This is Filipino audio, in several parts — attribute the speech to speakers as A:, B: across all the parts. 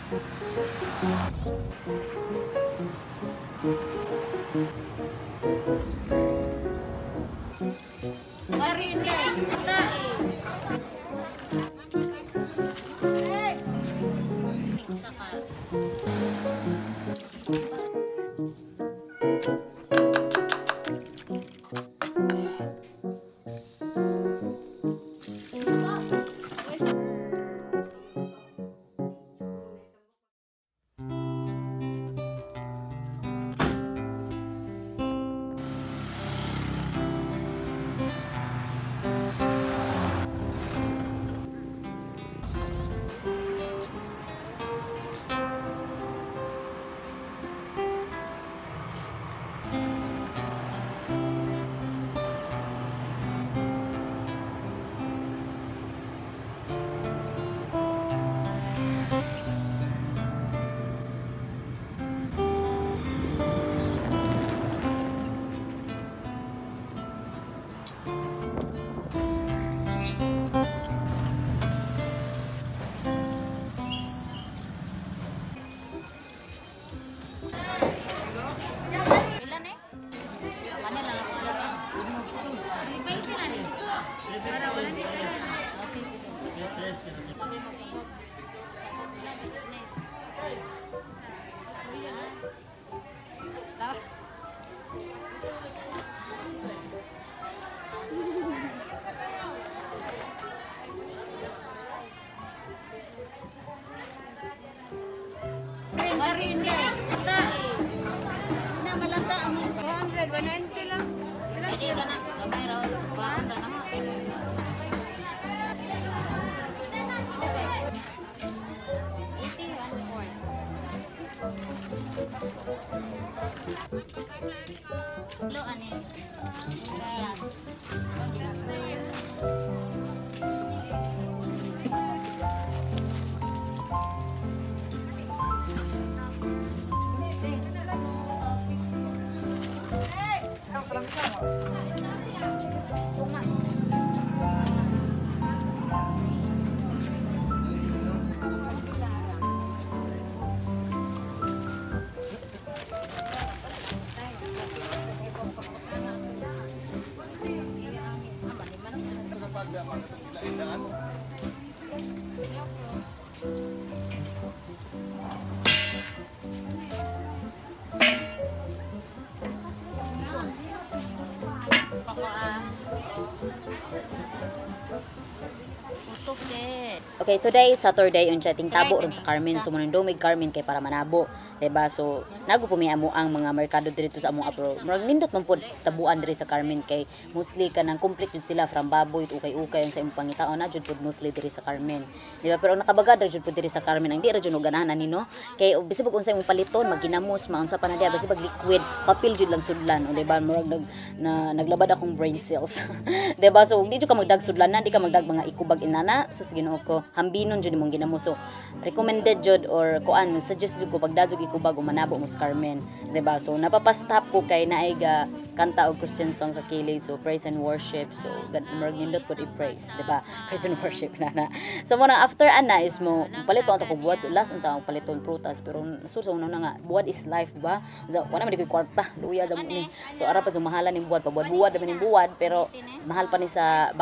A: Okay, today is Saturday yung chatting tabo ron sa Carmen. So munang dumig Carmen kay para manabo, diba? So nago pumi amo ang mga merkado dito sa among apro. Murag nindot man pud tabuan diri sa Carmen kay mostly kanang complete jud sila from baboy ukay-ukay ang sa imong pangitaon na jud pud mostly diri sa Carmen. Diba? Pero nakabagad ra jud pud diri sa Carmen ang di ra jud no ganahan nino kay bisag unsa imong paliton maginamos maunsa pa na dia bisag liquid papel jud lang sudlan, o diba? Murag naglabad akong brain cells. Diba? So di jud ka magdag sudlanan, di ka magdag mga ikubag inana sa Ginoo ko. Hambinon jud imong ginamo. So recommended jud or kuan suggest jud ko pagdazog ikubag o manabo mo sa Carmen, diba? So napapastop ko kay naay ga kanta og Christian song sa kilid, so praise and worship. So murag nindot pud i-praise, diba? Praise and worship na. So muna after ana is mo paliton ta ko buwad, so, last unta paliton prutas, pero suso na nga buwad is life ba. So wala man di ko kwarta luya za mo ni. So ara pa sa mahalan ning buwad, pabuwad naman ning buwad, pero mahal pa ni sa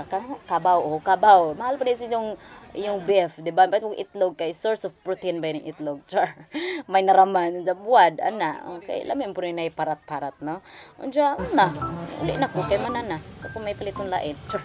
A: kabaw o kabaw. Mahal pa din yung beef, di ba? Ba't mong itlog kay source of protein ba yung itlog? Char. May naraman sa buwad, ana. Okay, lamin po rin na parat-parat, no? Unja, na. Uli na ko, kay manana. Sa kung may palitong lait. Char.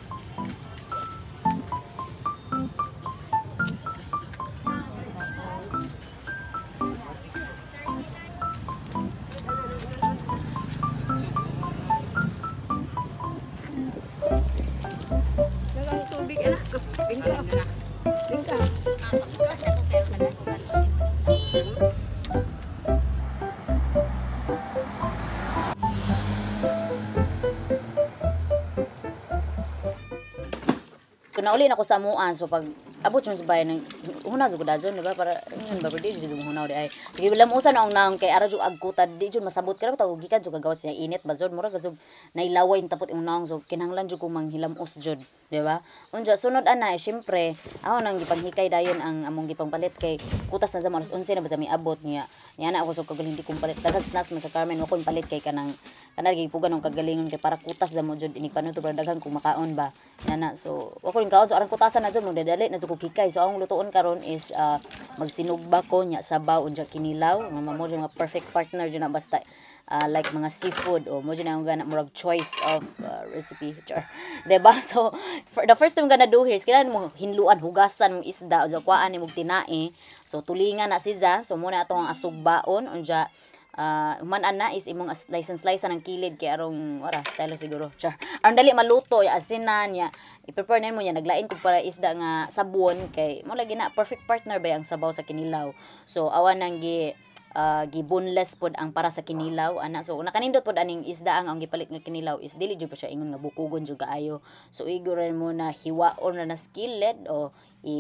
A: Kung nauli na ko sa amuan, so pag abot yung sa bayan, una ko dadyon, diba? Para Melencion ba di jud hunaw di ay. Sige lamusan ang naong kay ara jud agkutad di jud masabot ka tawag gikan jud kagawas niya init ba jud mura gazug nailaway tapot imong naong so kinahanglan jud ko manghilamos jud, di ba? Unja sunod ana syempre ako nang gipanghikay dayon ang among gipangpalit kay kutas na sa alas 11 na ba sa miabot niya. Niya na ako so kagaling di kong palit daghang snacks man sa Carmen wako palit kay kanang gipugan ng kagalingon kay para kutas da mo jud ini panon to daghan kung makaon ba. Yana so wako rin kaon so arang kutasan na jud mo dadali na sa hikay. So ang lutuon karon is magsinugba ko nya sabaw unja kinilaw mga mo mga perfect partner jud na basta like mga seafood o mo jud na gana murag choice of recipe char. Diba? So for the first time gonna do here is kailangan mo hinluan hugasan mo isda unja kuan mo tinae. So tulingan na siya. So muna atong asugbaon unja human ana is imong slice ng kilid kay arong ora style siguro char. Aron dali maluto ya asinan ya i-prepare nimo ya naglain ko para isda nga sabon kay mo lagi na perfect partner ba ang sabaw sa kinilaw. So awan nang giboneless pod ang para sa kinilaw ana so nakanindot pod aning isda ang gipalit nga kinilaw is dili jud pa siya ingon nga bukugon jud kaayo. So iguran mo na hiwaon na skillet o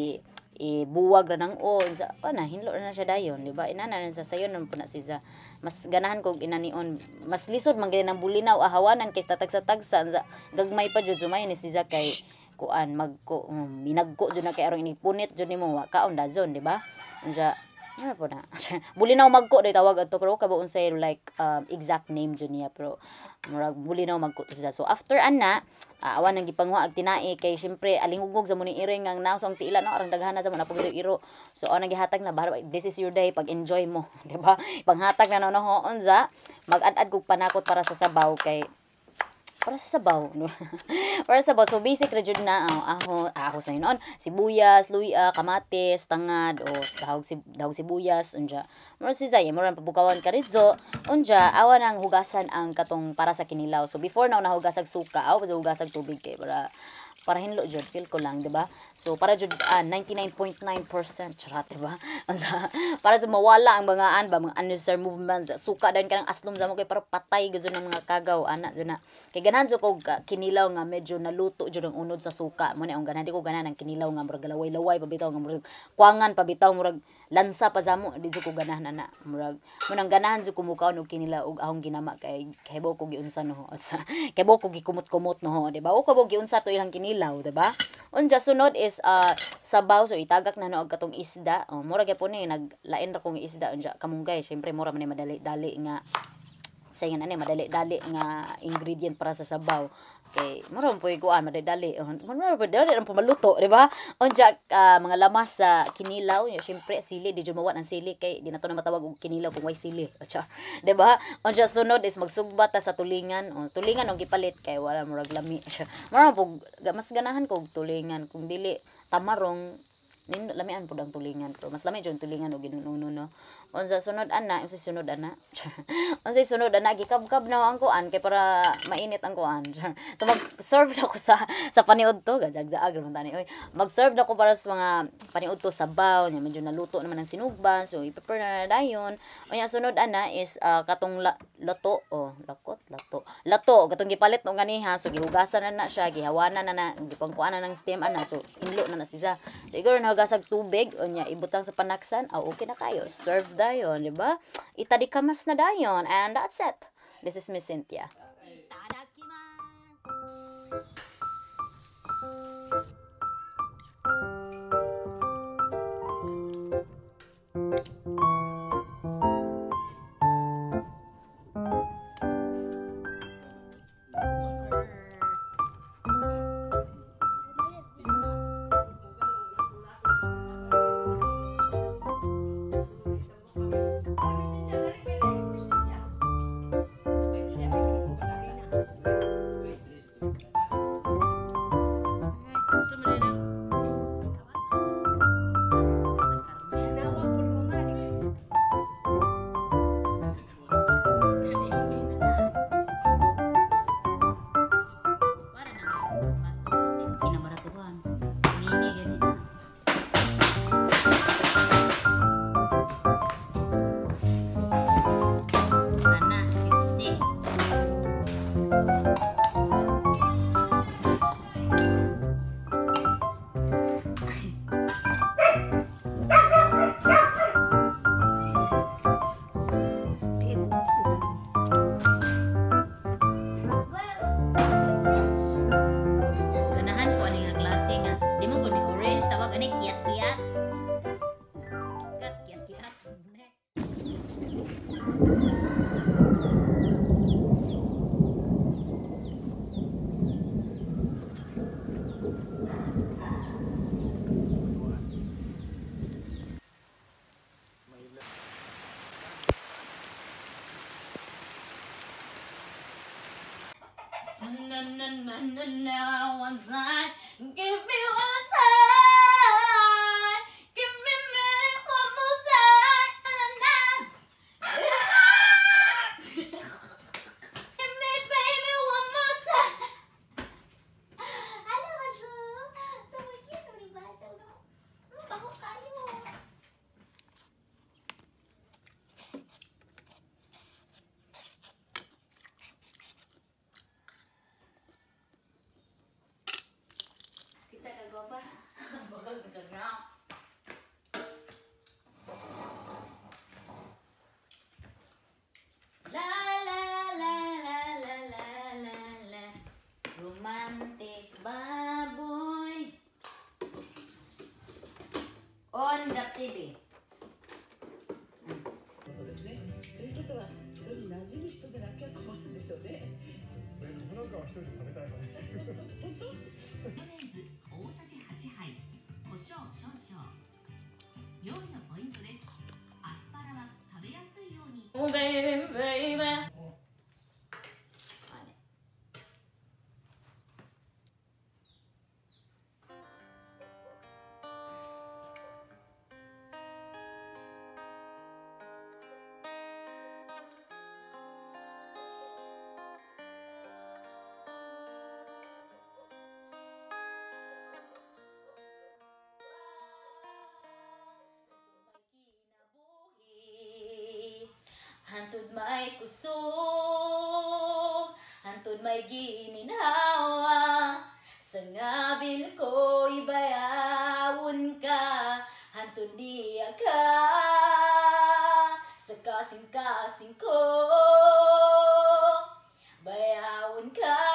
A: ibuwag ra nang sa ana hinlo na siya dayon di ba inana na sa sayon man puna siya mas ganahan kog inanion mas lisod man gani nang bulinaw ahawanan kay tatagsa-tagsa sa gagmay pa jud sumay ni siya kay kuan binagko jud na kay arong inipunit jud nimo wa kaon dazon di ba unsa ano po na bulinaw magko day tawag adto pero kabo unsay like exact name jud niya pero murag bulinaw magko to siya. So after ana awan nang gipangwa ag tinae kay syempre alingugog sa muni iring ang naos ang tiila no arang daghana sa mo na pagdo iro. So ana gihatag na this is your day pag enjoy mo di ba panghatag na no unsa mag-ad-ad kog panakot para sa sabaw kay para sa sabaw no? Para sa sabaw so basic ra jud na aho sa noon sibuyas luya kamatis tangad o dahog sibuyas unja mo si Zay mo ran pabukawan karitso unja awan ang hugasan ang katong para sa kinilaw. So before na nahugasag suka aw sa hugasag tubig kay para hinlo jud feel ko lang di ba. So para jud 99.9% charat di ba para sa mawala ang mga mga unnecessary movements suka dayon kanang aslom sa mo kay para patay gazon ng mga kagaw ana jud na kay ganahan so kog kinilaw nga medyo naluto jud ang unod sa suka mo ni ang ganahan di ko ganahan ang kinilaw nga murag laway-laway pabitaw nga murag kuangan pabitaw murag lansa pa sa mo di ko ganahan ana murag mo nang ganahan jud kumukaon og kinilaw og ahong ginama kay kebo ko giunsa no kay bo ko gikumot-kumot no di ba o kabo giunsa to ilang kinilaw di ba. Unja sunod is sabaw so itagak na no og katong isda mura gyapon ni naglain ra kong isda unja kamunggay syempre mura man ni madali-dali nga sayan ani madali-dali nga ingredient para sa sabaw kay mura po ikuan madali-dali mura madali ang pamaluto di ba. Unja mga lamas sa kinilaw syempre sili di jud mawat ang sili kay di nato na matawag og kinilaw kung way sili di ba. Unja sunod is magsugbat sa tulingan tulingan og gipalit kay wala murag lami mura po mas ganahan kog tulingan kung dili tamarong lamian po ang tulingan pero mas lami jud tulingan og ginuno no. Unsa sunod ana unsay sunod ana gikabkab na ang kuan kay para mainit ang kuan. So mag-serve na ko sa paniud to gajagjaag man tani oy mag-serve na ko para sa mga paniud to sabaw nya medyo naluto naman ang sinugba so i-prepare na dayon. Unya sunod ana is katong lato lato katong gipalit no ganiha so gihugasan na siya gihawanan na gipangkuanan ng steam ana so hinlo na siya. So igor na hugasag tubig unya ibutang sa panaksan okay na kayo serve dayon di ba. Itadikamas na dayon and that's it. This is Miss Cynthia. na na na na na one time. Give me one time. Give me one more time. Na na. Give me baby one more time. Ano ba to? Sabi cute rin ba? Baho kayo. Kita kagawa pa. Bagal gusto nga. La la la la la la la la. Romantic baboy. On the TV.
B: そうですね。ということは、人に馴染む人でなきゃ困るんでしょうね。
C: 僕なんかは一人で食べたいからです。
B: 本当？
D: マヨネーズ大さじ8杯、胡椒少々。料理のポイントです。アスパラは食べやすいように。
A: Oh baby baby. Hantud may kusog, hantud may gininhawa, sa ngabil ko ibayawon ka, hantud niya ka, sa kasing-kasing ko, bayawon ka.